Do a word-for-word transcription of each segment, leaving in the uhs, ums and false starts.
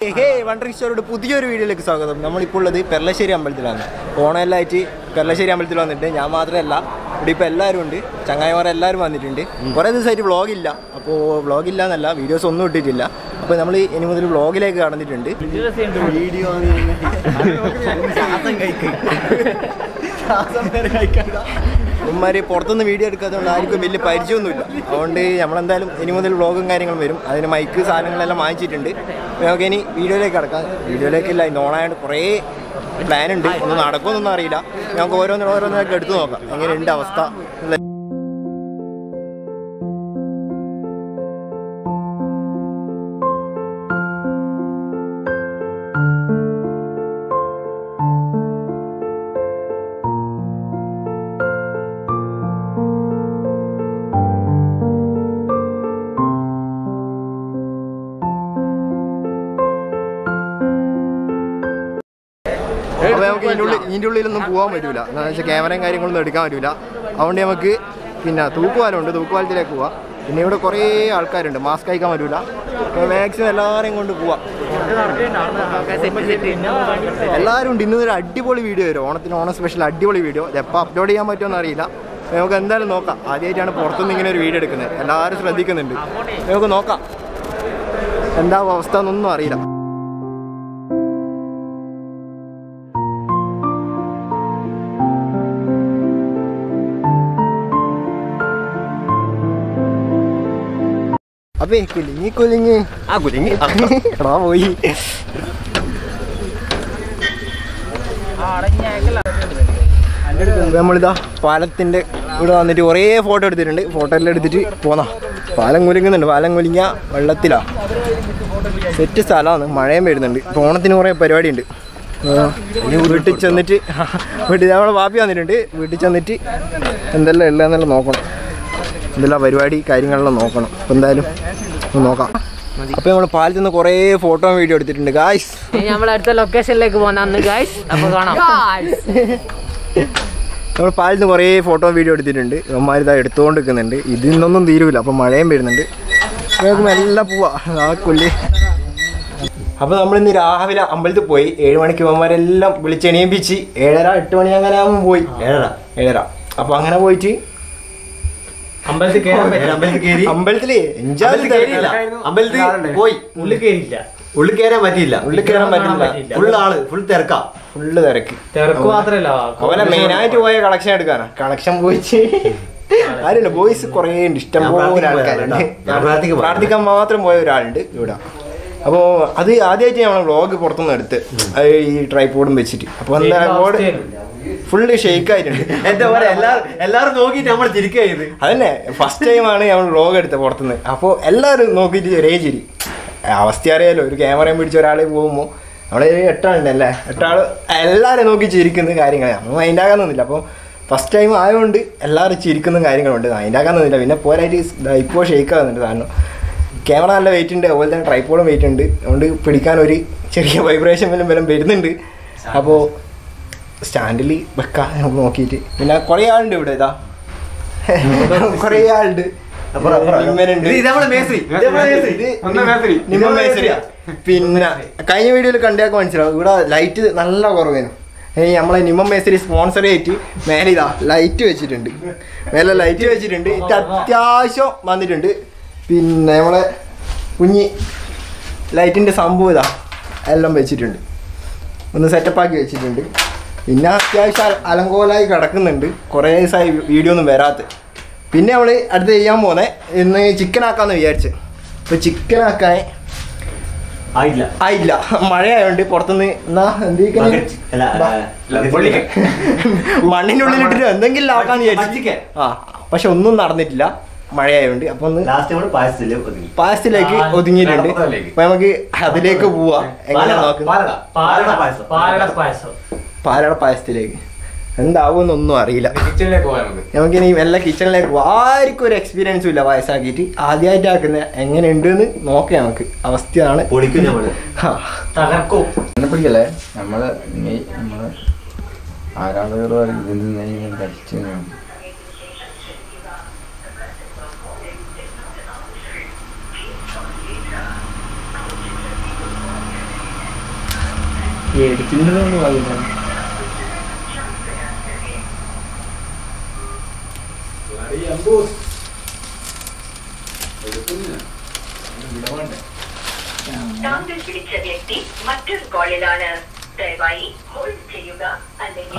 ഹേ wandering സ്റ്റോറിയുടെ പുതിയൊരു വീഡിയോയിലേക്ക് സ്വാഗതം. നമ്മളിപ്പോൾ ഉള്ളത് പെർളശ്ശേരി അമ്പലത്തിലാണ്. ഓണമെല്ലായിട്ട് പെർളശ്ശേരി അമ്പലത്തിൽ വന്നിട്ട് ഞാൻ മാത്രമല്ല, ഇവിടെ ഇപ്പോൾ എല്ലാവരും ഉണ്ട്, ചങ്ങായിമാരെല്ലാവരും വന്നിട്ടുണ്ട്. കുറേ ദിവസമായിട്ട് വ്ളോഗില്ല, അപ്പോൾ വ്ളോഗില്ല എന്നല്ല, വീഡിയോസ് ഒന്നും ഇട്ടിട്ടില്ല. അപ്പോൾ നമ്മൾ ഇനി മുതൽ വ്ളോഗിലേക്ക് കടന്നിട്ടുണ്ട്. വീഡിയോ ഉമ്മാര് പുറത്തുനിന്ന് വീഡിയോ എടുക്കാത്തതുകൊണ്ട് ആർക്കും വലിയ പരിചയമൊന്നുമില്ല. അതുകൊണ്ട് നമ്മളെന്തായാലും ഇനി മുതൽ വ്ളോഗും കാര്യങ്ങളും വരും. അതിന് മൈക്ക് സാധനങ്ങളെല്ലാം വാങ്ങിച്ചിട്ടുണ്ട്. നമുക്ക് ഇനി വീഡിയോയിലേക്ക് കിടക്കാം. വീഡിയോയിലേക്കില്ല, ഇന്ന് ഓണായതുകൊണ്ട് കുറേ പ്ലാൻ ഉണ്ട്. ഒന്നും നടക്കുമെന്നൊന്നും അറിയില്ല. നമുക്ക് ഓരോന്നും ഓരോന്നൊക്കെ എടുത്തു നോക്കാം എങ്ങനെയുണ്ട് അവസ്ഥ. അപ്പോൾ നമുക്ക് ഇതിൻ്റെ ഉള്ളിൽ ഇതിൻ്റെ ഉള്ളിലൊന്നും പോകാൻ പറ്റില്ല. എന്താണെന്ന് വെച്ചാൽ ക്യാമറയും കാര്യങ്ങളൊന്നും എടുക്കാൻ പറ്റില്ല. അതുകൊണ്ട് നമുക്ക് പിന്നെ തൂക്കുപാലമുണ്ട്, തൂക്കുപാലത്തിലേക്ക് പോവാം. പിന്നെ ഇവിടെ കുറേ ആൾക്കാരുണ്ട്, മാസ്ക് അയക്കാൻ പറ്റില്ല. മാക്സിമം എല്ലാവരെയും കൊണ്ട് പോവാം. എല്ലാവരും ഉണ്ട്. ഇന്നൊരു അടിപൊളി വീഡിയോ വരും, ഓണത്തിന് ഓണം സ്പെഷ്യൽ അടിപൊളി വീഡിയോ. എപ്പോൾ അപ്ലോഡ് ചെയ്യാൻ പറ്റുമെന്ന് അറിയില്ല. നമുക്ക് എന്തായാലും നോക്കാം. ആദ്യമായിട്ടാണ് പുറത്തുനിന്ന് ഇങ്ങനെ ഒരു വീഡിയോ എടുക്കുന്നത്, എല്ലാവരും ശ്രദ്ധിക്കുന്നുണ്ട്. നമുക്ക് നോക്കാം എന്താ അവസ്ഥ എന്നൊന്നും അറിയില്ല. അപ്പേ കുലിങ്ങി കുലിങ്ങി ആ കുലിങ്ങി എടാ പോയി. നമ്മളിതാ പാലത്തിൻ്റെ ഇവിടെ വന്നിട്ട് കുറേ ഫോട്ടോ എടുത്തിട്ടുണ്ട്. ഫോട്ടോ എല്ലാം എടുത്തിട്ട് പോന്നാ. പാലം കുലുങ്ങുന്നുണ്ട്, പാലം കുലിങ്ങ വെള്ളത്തിലാ. സെറ്റ് സ്ഥലമാണ്, മഴയും വരുന്നുണ്ട്. ഇപ്പോൾ ഓണത്തിന് കുറേ പരിപാടിയുണ്ട്. വീട്ടിൽ ചെന്നിട്ട് വീട്ടിൽ നമ്മളെ വാപ്പി വന്നിട്ടുണ്ട്. വീട്ടിൽ ചെന്നിട്ട് എന്തെല്ലാം ഉള്ളതെന്നെല്ലാം നോക്കണം, എന്തെല്ലാം പരിപാടി കാര്യങ്ങളെല്ലാം നോക്കണം. അപ്പോൾ എന്തായാലും നോക്കാം. അപ്പോൾ നമ്മൾ പാലത്തിൽ നിന്ന് കുറേ ഫോട്ടോ വീഡിയോ എടുത്തിട്ടുണ്ട് ഗായ്സ്. നമ്മൾ അടുത്ത ലൊക്കേഷനിലേക്ക് പോകുന്ന ഗായ്സ്. അപ്പോൾ കാണാം. നമ്മൾ പാലത്തിൽ നിന്ന് കുറേ ഫോട്ടോ വീഡിയോ എടുത്തിട്ടുണ്ട്. ഇവന്മാരിതാ എടുത്തുകൊണ്ട് നിൽക്കുന്നുണ്ട്. ഇതിന്നൊന്നും തീരുമില്ല, അപ്പോൾ മഴയും വരുന്നുണ്ട്. നമുക്ക് എല്ലാം പോവാ ആ കൊല്ലി. അപ്പോൾ നമ്മളിന്ന് രാവിലെ അമ്പലത്തിൽ പോയി. ഏഴ് മണിക്ക് ഇവന്മാരെല്ലാം വിളിച്ചെണീപ്പിച്ച് ഏഴര എട്ട് മണി അങ്ങനെ ആകുമ്പോൾ പോയി. ഏഴര ഏഴര അപ്പോൾ അങ്ങനെ പോയിട്ട് അമ്പലത്തിൽ അമ്പലത്തില് അമ്പലത്തിൽ പോയി. ഉള്ളിൽ കയറിയില്ല, ഉള്ളിൽ കയറാൻ പറ്റിയില്ല. ഉള്ളിൽ കയറാൻ പറ്റില്ല, ഫുള്ള് ആള് ഫുൾ തിരക്കാ. ഫുള്ള് തിരക്ക് തിരക്ക് മാത്രല്ല, അതുപോലെ മെയിനായിട്ട് പോയ കളക്ഷൻ എടുക്കാനാ. കളക്ഷൻ പോയിച്ച് ആരില്ല, ബോയ്സ് കുറേ ഉണ്ട്, ഇഷ്ടം പോലെ ആൾക്കാരുണ്ട്. പ്രാർത്ഥിക്കാൻ മാത്രം പോയ ഒരാളുണ്ട് ഇവിടെ. അപ്പോൾ അത് ആദ്യമായിട്ട് നമ്മൾ വ്ളോഗ് പുറത്തുനിന്ന് എടുത്ത് ഈ ട്രൈപോഡും വെച്ചിട്ട്. അപ്പോൾ എന്താ ബോർഡ് ഫുള്ള് ഷെയ്ക്ക് ആയിട്ടുണ്ട്. എന്താ പറയുക, എല്ലാവരും എല്ലാവരും നോക്കിയിട്ട് നമ്മൾ ചിരിക്കുന്നത്. അതന്നെ ഫസ്റ്റ് ടൈമാണ് നമ്മൾ വ്ളോഗ് എടുത്തത് പുറത്തുനിന്ന്. അപ്പോൾ എല്ലാവരും നോക്കിയിട്ട് ചെറിയ ചിരി. അവസ്ഥ അറിയാലോ, ഒരു ക്യാമറയും പിടിച്ച ഒരാൾ പോകുമ്പോൾ നമ്മൾ എട്ടാളുണ്ടല്ലേ, എട്ടാൾ എല്ലാവരും നോക്കി ചിരിക്കുന്ന കാര്യങ്ങളാണ്. നമ്മൾ മൈൻഡാക്കാൻ തന്നില്ല. അപ്പോൾ ഫസ്റ്റ് ടൈം ആയതുകൊണ്ട് എല്ലാവരും ചിരിക്കുന്ന കാര്യങ്ങളുണ്ട്, മൈൻഡാക്കാൻ തന്നില്ല. പിന്നെ പോരായിട്ട് ഇപ്പോൾ ഷെയ്ക്ക് ആകുന്നുണ്ട്. കാരണം ക്യാമറ നല്ല വെയിറ്റ് ഉണ്ട്, അതുപോലെ തന്നെ ട്രൈപോഡും വെയിറ്റ് ഉണ്ട്. അതുകൊണ്ട് പിടിക്കാൻ ഒരു ചെറിയ വൈബ്രേഷൻ വല്ലതും വല്ലതും വരുന്നുണ്ട്. അപ്പോൾ സ്റ്റാൻഡിൽ വെക്കാം നമുക്ക് നോക്കിയിട്ട്. പിന്നെ കുറേ ആളുണ്ട് ഇവിടെ, ഇതാ കുറേ ആളുണ്ട്. പിന്നെ കഴിഞ്ഞ വീഡിയോയിൽ കണ്ടാക്കാൻ മനസ്സിലാവും, ഇവിടെ ലൈറ്റ് നല്ല കുറവേനു. ഏയ് നമ്മളെ നിമ്മ മേസ്ത്രി സ്പോൺസർ ആയിട്ട് മേലെ ഇതാ ലൈറ്റ് വെച്ചിട്ടുണ്ട്. മേലെ ലൈറ്റ് വെച്ചിട്ടുണ്ട്. ഇത് അത്യാവശ്യം വന്നിട്ടുണ്ട്. പിന്നെ നമ്മളെ കുഞ്ഞി ലൈറ്റിൻ്റെ സംഭവം ഇതാ എല്ലാം വെച്ചിട്ടുണ്ട്, ഒന്ന് സെറ്റപ്പാക്കി വെച്ചിട്ടുണ്ട്. പിന്നെ അത്യാവശ്യം അലങ്കോലായി കിടക്കുന്നുണ്ട്. കുറേ ദിവസമായി വീഡിയോ ഒന്നും വരാത്ത. പിന്നെ നമ്മൾ അടുത്ത് ചെയ്യാൻ പോകുന്നത് ഇന്ന് ചിക്കൻ ആക്കാമെന്ന് വിചാരിച്ച്. അപ്പോൾ ചിക്കൻ ആക്കാൻ ആയില്ല ആയില്ല മഴയായതുകൊണ്ട് പുറത്തുനിന്ന് എന്നാ എന്തെങ്കിലും മണ്ണിൻ്റെ ഉള്ളിലിട്ടിട്ട് എന്തെങ്കിലും ആക്കാന്ന് വിചാരിച്ചു. ആ പക്ഷെ ഒന്നും നടന്നിട്ടില്ല, മഴയായതുകൊണ്ട്. അപ്പൊ ഒന്ന് പായസത്തിലേക്ക് ഒതുങ്ങിയിട്ടുണ്ട്. അപ്പൊ നമുക്ക് അതിലേക്ക് പോവാ. എങ്ങനെ നോക്കുന്നത് പാലട പായസത്തിലേക്ക് എന്താവുമെന്നൊന്നും അറിയില്ല. നമുക്കിനി എല്ലാ കിച്ചണിലേക്ക് പോവാം. ആർക്കും ഒരു എക്സ്പീരിയൻസും ഇല്ല പായസമാക്കിയിട്ട്. ആദ്യമായിട്ട് ആക്കുന്ന എങ്ങനെയുണ്ട് എന്ന് നോക്കാം. നമുക്ക് അവസ്ഥയാണ് പിടിക്കല്ലേ നമ്മള് നമ്മള് ആരാധകർ കളിച്ചു. എഡിറ്റിംഗ് വാങ്ങില്ല. താങ്കൾ വിളിച്ച വ്യക്തി മറ്റൊരു കോളിലാണ്. ദയവായി ഹോൾഡ് ചെയ്യുക അല്ലെങ്കിൽ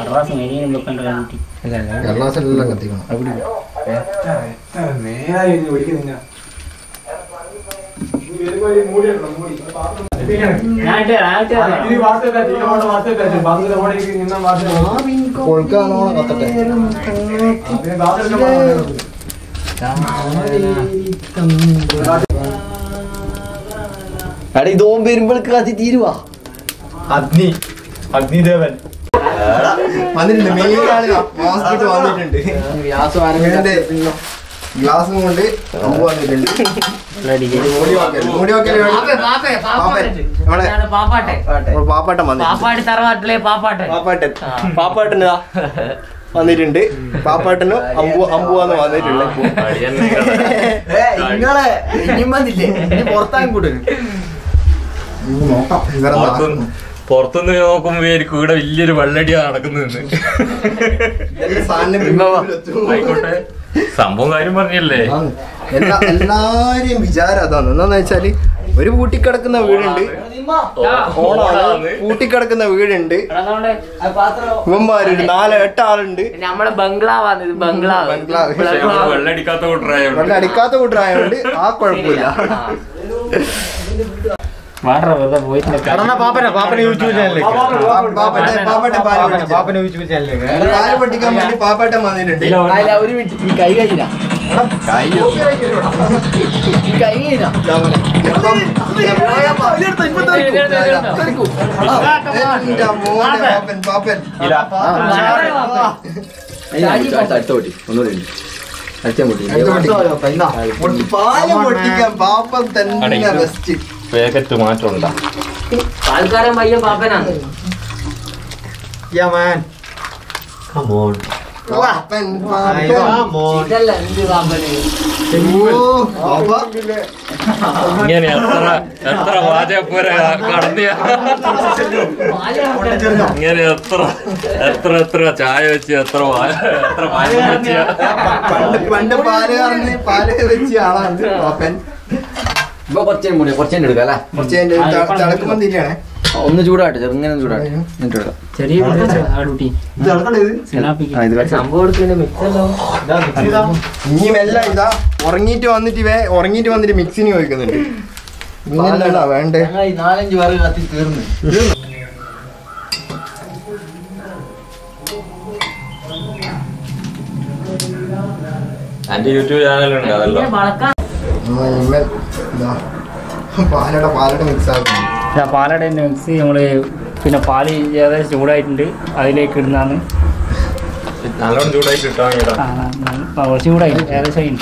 കടലാസെല്ലാം കത്തിക്കണം. എടാ ഇതോം വരുമ്പോഴേക്ക് കത്തി തീരുവാ. അഗ്നി അഗ്നിദേവൻ വന്നിട്ടുണ്ട്. മെയിൻ ആള് ഹോസ്പിറ്റൽ വന്നിട്ടുണ്ട്. ഗ്ലാസും കൊണ്ട് വന്നിട്ടുണ്ട്. പാപ്പാട്ടൻ പാപ്പാട്ടന് വന്നിട്ടുണ്ട്. പാപ്പാട്ടനും അമ്പു അമ്പുവാന്ന് വന്നിട്ടുണ്ട്. നിങ്ങളെ ഇനിയും വന്നില്ലേ? പുറത്താൻ കൂട്ടുന്നു. പുറത്തുനിന്ന് നോക്കുമ്പോ ഇവിടെ വലിയൊരു വെള്ളടിയാ നടക്കുന്നത്. ആയിക്കോട്ടെ, സംഭവം കാര്യം പറഞ്ഞല്ലേ. എല്ലാരെയും വിചാരം അതാണ്. എന്താന്ന് വെച്ചാല് ഒരു പൂട്ടിക്കിടക്കുന്ന വീടുണ്ട്, ഓണാണ് പൂട്ടിക്കിടക്കുന്ന വീടുണ്ട്. ഇവന്മാര് നാല് എട്ട് ആളുണ്ട്. നമ്മളെ ബംഗ്ലാവാണ് ഇത്. ബംഗ്ലാവ് ബംഗ്ലാവ് വെള്ളടിക്കാത്ത കൂട്ടറായോണ്ട് വെള്ളം അടിക്കാത്ത കൂട്ടറായോണ്ട് ആ കുഴപ്പമില്ല. പാപ്പന പാപ്പന യൂട്യൂബ് ചാനലിലേക്ക് പാപ്പന യൂട്യൂബ് ചാനലിലേക്ക് പാല് പൊട്ടിക്കാൻ വേണ്ടി പാപ്പാട്ടൻ വന്നിട്ടുണ്ട്. ഒരു മിനിറ്റ് കൈ കഴിഞ്ഞ കൈ കഴിഞ്ഞ പാപ്പൻ പാല് പൊട്ടിക്കാൻ പാപ്പൻ തന്നെ ബെസ്റ്റ്. പാക്കറ്റ് മാറ്റം ഉണ്ടാ ആൾക്കാരൻ പയ്യ പാപ്പനാണ്. Yeah man. Come on. പാപ്പൻ പാപ്പൻ ഇതല്ല എന്ത് പാപ്പന്. ഇങ്ങനെ എത്ര എത്ര വാചകപ്പുര കടന്നിയ ഇങ്ങനെ എത്ര എത്ര എത്ര ചായ വെച്ച് എത്ര എത്ര പാല് വെച്ച പണ്ട് പണ്ട് പാല് കറന്ന് പാല് വെച്ച ആളാണ് പാപ്പൻ. ഇപ്പൊ കുറച്ചേം കൂടി കുറച്ചേം എടുക്കാം അല്ലേ? കുറച്ച് തിളക്കുമ്പോ തിരിയാണേ. ഒന്ന് ചൂടാട്ടെ, ചെറുങ്ങനെ ചൂടാട്ടെ. ചെറിയ ഇനി എല്ലാം ഇതാ ഉറങ്ങിട്ട് വന്നിട്ട് വേ ഉറങ്ങിട്ട് വന്നിട്ട് മിക്സിന് ചോദിക്കുന്നുണ്ട്. ഇങ്ങനെയല്ല വേണ്ടേ? നാലഞ്ച് പേർക്ക് കത്തി തീർന്നു. എന്റെ യൂട്യൂബ് ചാനലുണ്ട്, അതല്ലോ പാലട പാലട മിക്സ് ആക്കുന്നു. പാലട മിക്സ് നമ്മള് പിന്നെ പാല് ഏകദേശം ചൂടായിട്ടുണ്ട്, അതിലേക്ക് ഇടുന്നതാണ്. നല്ലോണം ചൂടായിട്ട് ഇട്ടാ കുറച്ചും കൂടെ ഏകദേശം ആയി.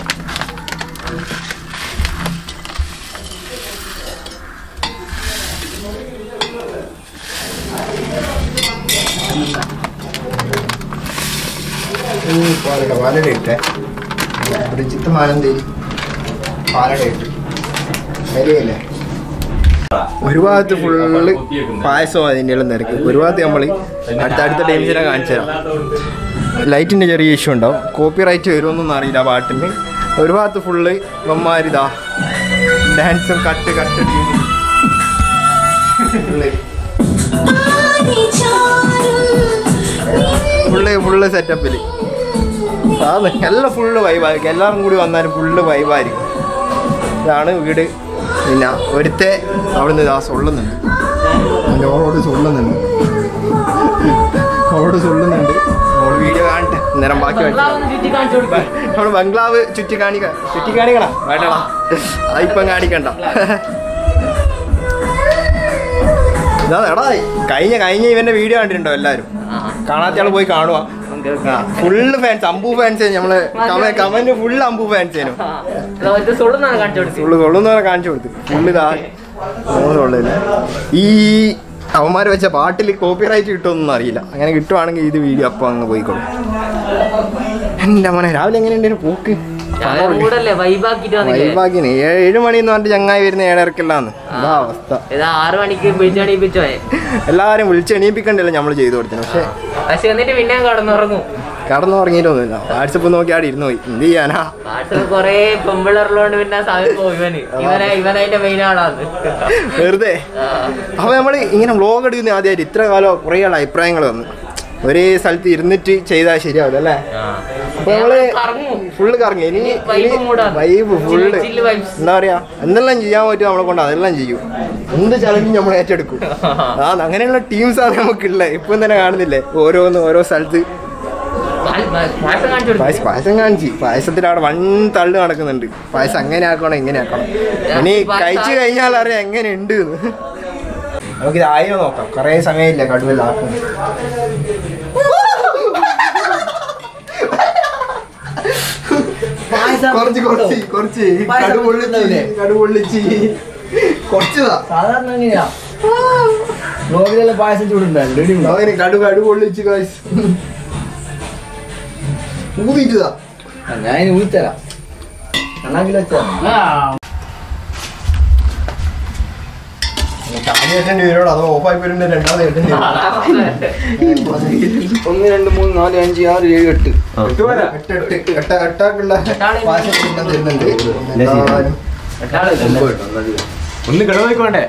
പാലട പാലട ഇട്ടേ ബ്രിജിത്ത് മാനന്തേരി പാലട ഇട്ട് വരികയല്ലേ. ഒരു ഭാഗത്ത് ഫുള്ള് പായസം അതിൻ്റെ എല്ലാം നിരക്ക്. ഒരു ഭാഗത്ത് നമ്മൾ അടുത്ത അടുത്ത ടൈംസിനെ കാണിച്ചു തരാം. ലൈറ്റിൻ്റെ ചെറിയ ഇഷ്യൂ ഉണ്ടാവും, കോപ്പി റൈറ്റ് വരുമെന്നൊന്നും അറിയില്ല പാട്ടിന്. ഒരു ഭാഗത്ത് ഫുള്ള് ഇവന്മാരിതാ ഡാൻസും കട്ട് കട്ട് ഫുള്ള് ഫുള്ള് സെറ്റപ്പിൽ ആണ്. എല്ലാം ഫുള്ള് വൈബായിരിക്കും. എല്ലാവരും കൂടി വന്നാലും ഫുള്ള് വൈബായിരിക്കും. ഇതാണ് വീട്. പിന്നെ ഒരുത്തെ അവിടുന്ന് ഇതാ സൊള്ളുന്നുണ്ട്, എൻ്റെ ഓളോട് സൊള്ളുന്നുണ്ട് ഓളോട് സൊള്ളുന്നുണ്ട് ഓള് വീഡിയോ കാണട്ടെ, നേരം ബാക്കി നമ്മൾ ബംഗ്ലാവ് ചുറ്റി കാണിക്ക ചുറ്റി കാണിക്കണ വേണ്ടടാ, അതിപ്പം കാണിക്കണ്ട. ഇതാ എടാ കഴിഞ്ഞ കഴിഞ്ഞ ഇവൻ്റെ വീഡിയോ കണ്ടിട്ടുണ്ടോ എല്ലാവരും? കാണാത്ത ആൾ പോയി കാണുക. Full fans, Ambu fans. നമ്മള് കമന്റ് ഫുള്ള് അമ്പു ഫാൻസേനു. ഫുള്ള് കൊള്ളുന്നവരെ കാണിച്ചു കൊടുത്ത് ഫുള്ള് ഇതാ ഉള്ളില്ല. ഈ അവന്മാർ വെച്ച പാട്ടിൽ കോപ്പി റൈറ്റ് കിട്ടുമെന്നൊന്നും അറിയില്ല. അങ്ങനെ കിട്ടുവാണെങ്കിൽ ഇത് വീഡിയോ അപ്പം അങ്ങ് പോയിക്കോളും. എൻ്റെ മോനെ രാവിലെ എങ്ങനെയുണ്ടായിരുന്നു പോക്ക്? കൂടല്ലേ വൈബാക്കിട്ട് വൈബാക്കിന് ഏഴ് മണി എന്ന് പറഞ്ഞിട്ട് ചങ്ങായി വരുന്ന ഏഴരക്കല്ലാന്ന് എന്താ അവസ്ഥ. ആറ് മണിക്ക് വിളിച്ചെണീപ്പിച്ചോ എല്ലാവരും വിളിച്ചെണീപ്പിക്കണ്ടല്ലോ നമ്മള് ചെയ്തു കൊടുത്തത്. പക്ഷെ പക്ഷെ എന്നിട്ട് പിന്നെ കടന്നുറങ്ങും. കടന്നുറങ്ങിയിട്ടൊന്നുമില്ല. വാട്സപ്പ് നോക്കി അവിടെ ഇരുന്ന് പോയി. എന്ത് ചെയ്യാനാ, വാട്സപ്പ് കൊറേ പെമ്പിളറിലോണ്ട് പിന്നെ സമയം പോകും. ഇവന് ഇവനെ ഇവനതിന്റെ മെയിൻ ആളാണ് വെറുതെ. അപ്പൊ നമ്മള് ഇങ്ങനെ വ്ലോഗ് എടുക്കുന്ന ആദ്യമായിട്ട് ഇത്ര കാലം കുറെ ആൾ അഭിപ്രായങ്ങൾ വന്നു. ഒരേ സ്ഥലത്ത് ഇരുന്നിട്ട് ചെയ്താൽ ശരിയാവില്ല അല്ലേ? അപ്പൊ നമ്മള് ഫുള്ള് കറങ്ങി. ഇനി വൈബ് ഫുള്ള് എന്താ പറയാ, എന്തെല്ലാം ചെയ്യാൻ പറ്റും നമ്മളെ കൊണ്ട് അതെല്ലാം ചെയ്യും. എന്ത് ചലഞ്ചും നമ്മൾ ഏറ്റെടുക്കും. ആ അങ്ങനെയുള്ള ടീംസാണ് നമുക്കുള്ളത്. ഇപ്പം തന്നെ കാണുന്നില്ലേ ഓരോന്ന് ഓരോ സ്ഥലത്ത് പായസം കാണിച്ച്. പായസത്തിൽ അവിടെ വൺ തള്ളു നടക്കുന്നുണ്ട്. പായസം അങ്ങനെ ആക്കണം ഇങ്ങനെ ആക്കണം. ഇനി കഴിച്ചു കഴിഞ്ഞാൽ അറിയാം എങ്ങനെ ഉണ്ട്. നമുക്കിത് ആയോ നോക്കാം. കുറേ സമയമില്ല കടുവല്ല ആക്കുന്നു. കുറച്ച് കുറച്ച് കുറച്ച് കടുപൊള്ളിച്ച് കടുപൊള്ളിച്ച് കുറച്ചതാ. സാധാരണ എങ്ങനെയാ ലോകത്തിലെ പായസം ചൂടുണ്ടായിരുന്നു. അങ്ങനെ കടു കടുപൊള്ളിച്ച് കാശ് ഊതിട്ടതാ. ഞാൻ ഇനി ഊത്തരാം. കണ്ണാക്കിൽ വെച്ചാ കേട്ടേണ്ടി വരോട്. അതോ ഓഫായി വരുന്നുണ്ട്. രണ്ടാമത് കേട്ടേണ്ടി വരും. ഒന്ന് രണ്ട് മൂന്ന് നാല് അഞ്ച് ആറ് ഏഴ് എട്ട് എട്ട് എട്ട് എട്ട എട്ടാക്കുള്ള പായസം തരുന്നുണ്ട്. ഒന്ന് കിടന്നോയിക്കോണ്ടേ.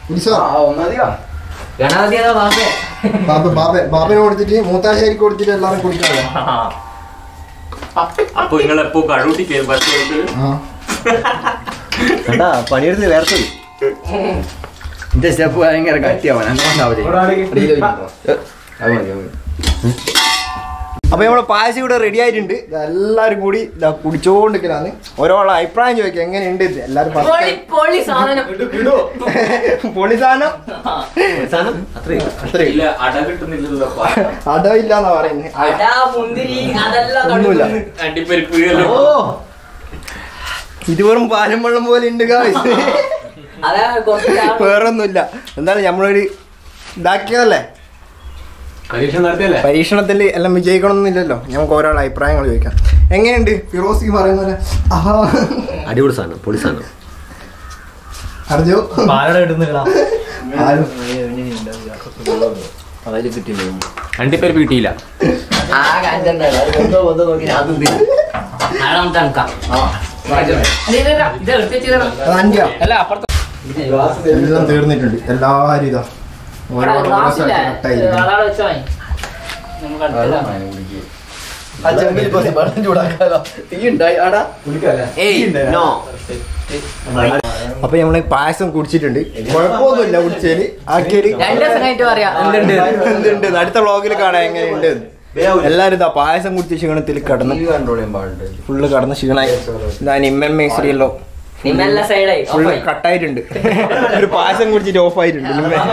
ബാബന് കൊടുത്തിട്ട് മൂത്താശ്ശേരിക്ക് കൊടുത്തിട്ട് എല്ലാരും കുടിക്കാതെ. അപ്പൊ നിങ്ങളെപ്പോ കടൂട്ടിക്ക് പണിയെടുത്ത് വേർത്ത് എന്റെ സ്റ്റെപ്പ് ഭയങ്കര കട്ടിയാവാൻ അപ്പൊ നമ്മളെ പായസം ഇവിടെ റെഡി ആയിട്ടുണ്ട്. എല്ലാരും കൂടി ഇതാ കുടിച്ചോണ്ടിരിക്കലാണ്. ഓരോളെ അഭിപ്രായം ചോദിക്കാം എങ്ങനെയുണ്ട്. എല്ലാരും പൊളി സാധനം അടവില്ലാന്നാ പറയുന്നത്. ഒന്നുമില്ല. ഇത് വെറും പാലും വെള്ളം പോലെ ഉണ്ട്. വേറൊന്നുമില്ല. എന്താണ് നമ്മളൊരു ഇതാക്കിയതല്ലേ, പരീക്ഷണത്തിൽ എല്ലാം വിജയിക്കണമെന്നില്ലല്ലോ. നമുക്ക് ഓരോ അഭിപ്രായങ്ങൾ ചോദിക്കാം. എങ്ങനെയുണ്ട് ഫിറോസിക്ക് പറയുന്ന പോലെ? അടിപൊളി സാധനം, പൊളി സാധനം. അറിഞ്ഞോ രണ്ടിപ്പേര് കിട്ടിയില്ല. എല്ലാം തീർന്നിട്ടുണ്ട്. എല്ലാരും ഇതാ ഓരോ അപ്പൊ നമ്മള് പായസം കുടിച്ചിട്ടുണ്ട്. കുഴപ്പമൊന്നുമില്ല കുടിച്ചേല്. ആക്കിയാല് എന്തുണ്ട് അടുത്ത വ്ളോഗിൽ കാണാൻ എങ്ങനെയുണ്ട്. എല്ലാരും ഇതാ പായസം കുടിച്ച ക്ഷീണത്തിൽ കടന്ന് ഫുള്ള് കടന്ന് ക്ഷീണായി. ഇതാ നിമ്മൻ മേശ്രിയല്ലോ ഫുള്ള് കട്ടായിട്ടുണ്ട്. ഒരു പായസം കുടിച്ചിട്ട് ഓഫ് ആയിട്ടുണ്ട്.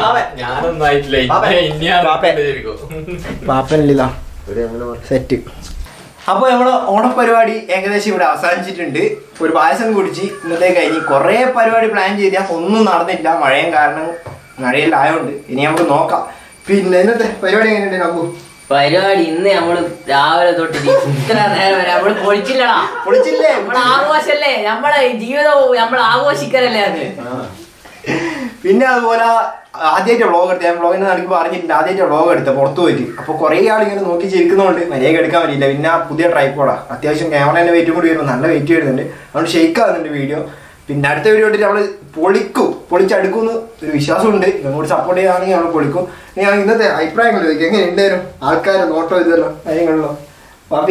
പാപ്പനില്ല സെറ്റ്. അപ്പൊ നമ്മള് ഓണപരിപാടി ഏകദേശം ഇവിടെ അവസാനിച്ചിട്ടുണ്ട്. ഒരു പായസം കുടിച്ച് ഇന്നത്തെ കഴിഞ്ഞ് കുറെ പരിപാടി പ്ലാൻ ചെയ്താൽ ഒന്നും നടന്നില്ല. മഴയും കാരണം മഴയെല്ലാം ആയതുകൊണ്ട് ഇനി നമുക്ക് നോക്കാം. പിന്നെ ഇന്നത്തെ പരിപാടി എങ്ങനെയുണ്ട് നമുക്ക്? പരിപാടി ഇന്ന് നമ്മള് രാവിലെ തൊട്ടിട്ട് ഇത്ര നേരം വരെ നമ്മള് പൊളിച്ചില്ലടാ. പൊളിച്ചില്ലേ? നമ്മളെ ആഘോഷല്ലേ, നമ്മളെ ജീവിതവും നമ്മൾ ആഘോഷിക്കലല്ലേ അത്. പിന്നെ അതുപോലെ ആദ്യമായിട്ട് വ്ളോഗ് എടുത്ത ഞാൻ വ്ളോഗിന്റെ നടുക്ക് പറഞ്ഞിട്ടുണ്ട്. ആദ്യമായിട്ട് വ്ളോഗ് എടുത്ത പുറത്തു പോയിട്ട്. അപ്പൊ കുറെ ആൾ ഇങ്ങനെ നോക്കി ചിരിക്കുന്നതുകൊണ്ട് മര്യാദ എടുക്കാൻ പറ്റില്ല. പിന്നെ പുതിയ ട്രൈപ്പോഡാ, അത്യാവശ്യം ക്യാമറേന്റെ വെയിറ്റും കൂടി വരുമ്പോൾ നല്ല വെയിറ്റ് വരുന്നുണ്ട്. അതുകൊണ്ട് ഷെയ്ക്ക് ആകുന്നുണ്ട് വീഡിയോ. പിന്നെ അടുത്ത വീഡിയോ ഇട്ടിട്ട് നമ്മള് പൊളിക്കും, പൊളിച്ചടുക്കുമെന്ന് ഒരു വിശ്വാസമുണ്ട്. ഇങ്ങോട്ട് സപ്പോർട്ട് ചെയ്യുകയാണെങ്കിൽ നമ്മൾ പൊളിക്കും. ഞാൻ ഇന്നത്തെ അഭിപ്രായങ്ങൾ ചോദിക്കും. എങ്ങനെ ഉണ്ടായിരുന്നു ആൾക്കാരെ നോട്ടോ ഇതല്ലോ കാര്യങ്ങളോ? പാപ്പി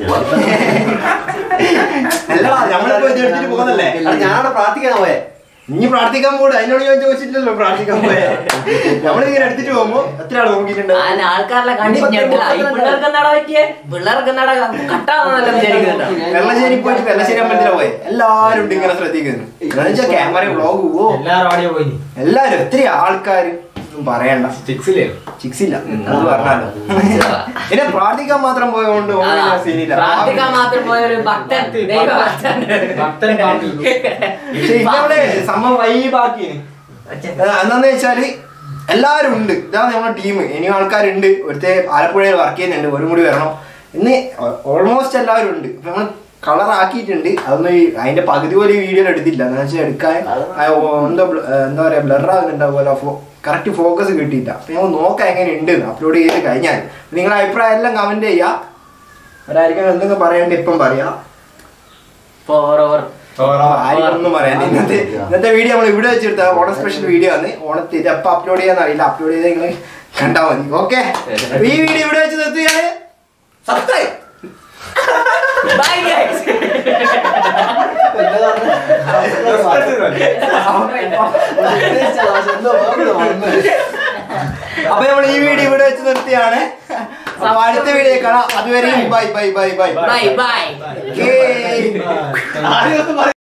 അല്ലടാ, നമ്മളിപ്പോ ഇത് എടുത്തിട്ട് പോകുന്നല്ലേ. ഞാനവിടെ പ്രാർത്ഥിക്കാൻ പോയെ. ഇനി പ്രാർത്ഥിക്കാൻ പോട്. അതിനോട് ഞാൻ ചോദിച്ചിട്ടില്ലല്ലോ പ്രാർത്ഥിക്കാൻ പോയെ. നമ്മളിങ്ങനെ എടുത്തിട്ട് പോകുമ്പോ എത്ര ആള് നോക്കിയിട്ടുണ്ട്. ആൾക്കാരെ വെള്ളശ്ശേരി പോയിട്ട് വെള്ളശ്ശേരി അമ്പലത്തിലാ പോയെ. എല്ലാരും ഉണ്ട് ഇങ്ങനെ ശ്രദ്ധിക്കുന്നു. ക്യാമറ വ്ളോഗ് പോവോ എല്ലാരും എത്ര ആൾക്കാര് പറയണ്ട. ചിക്സില്ല ചിക്സില്ല അത് പറഞ്ഞാലോ. പിന്നെ പ്രാർത്ഥിക്കാൻ മാത്രം പോയതുകൊണ്ട് സീനില്ല. സംഭവം വൈബാക്കി. എന്താന്ന് വെച്ചാല് എല്ലാരും ഉണ്ട്. ഇതാണ് നമ്മുടെ ടീം. ഇനിയും ആൾക്കാരുണ്ട്. ഒരുത്തെ ആലപ്പുഴയിൽ വർക്ക് ചെയ്യുന്നുണ്ട്. ഒരു കൂടി വരണം. ഇന്ന് ഓൾമോസ്റ്റ് എല്ലാവരും ഉണ്ട്. നമ്മൾ കളർ ആക്കിയിട്ടുണ്ട്. അതൊന്നും ഈ അതിന്റെ പകുതി പോലെ ഈ വീഡിയോയിൽ എടുത്തില്ല. എന്ന് വെച്ചാൽ എടുക്കാൻ എന്തോ എന്താ പറയാ ബ്ലർ ആകുന്നുണ്ടാവുമല്ലോ. ഫോ കറക്റ്റ് ഫോക്കസ് കിട്ടിയില്ല. അപ്പൊ ഞങ്ങൾ നോക്കാം എങ്ങനെ ഉണ്ട് അപ്ലോഡ് ചെയ്ത് കഴിഞ്ഞാൽ. നിങ്ങളുടെ അഭിപ്രായം എല്ലാം കമന്റ് ചെയ്യാം. ഒരായിരിക്കും എന്തെങ്കിലും പറയണ്ട ഇപ്പം പറയാം. ആർക്കൊന്നും പറയാൻ. ഇന്നത്തെ ഇന്നത്തെ വീഡിയോ നമ്മൾ ഇവിടെ വെച്ചെടുത്ത ഓണം സ്പെഷ്യൽ വീഡിയോ ആണ്. ഓണത്തിന് എപ്പോൾ അപ്ലോഡ് ചെയ്യാന്ന് അറിയില്ല. അപ്ലോഡ് ചെയ്ത് നിങ്ങൾ കണ്ടാൽ മതി. ഓക്കെ, ഈ വീഡിയോ ഇവിടെ വെച്ച് നിർത്തുകയാണ്. സബ്സ്ക്രൈബ്. Bye guys. അപ്പൊ നമ്മൾ ഈ വീഡിയോ ഇവിടെ വെച്ച് നിർത്തിയാണ്. അപ്പൊ അടുത്ത വീഡിയോ കാണാം. അതുവരെയും bye bye bye bye bye by.